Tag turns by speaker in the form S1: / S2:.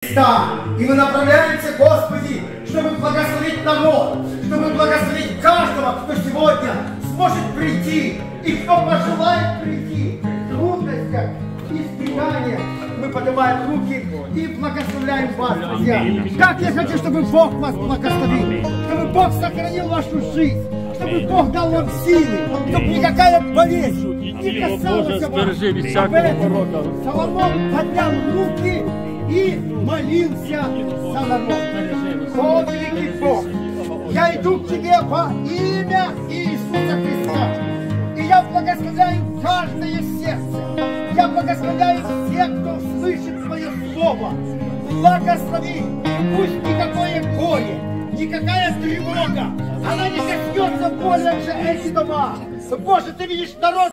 S1: Христа. И мы направляемся, Господи, чтобы благословить народ, чтобы благословить каждого, кто сегодня сможет прийти и кто пожелает прийти в трудностях и испытаниях. Мы поднимаем руки и благословляем вас, друзья. Как я хочу, чтобы Бог вас благословил, чтобы Бог сохранил вашу жизнь, чтобы Бог дал вам силы, чтобы никакая болезнь не касалась вас. Соломон поднял руки и молился за народ. О, великий Бог, я иду к Тебе во имя Иисуса Христа. И я благословляю каждое сердце. Я благословляю всех, кто слышит Твое Слово. Благослови. Пусть никакое горе, никакая тревога, она не коснется более же эти дома. Боже, Ты видишь народ.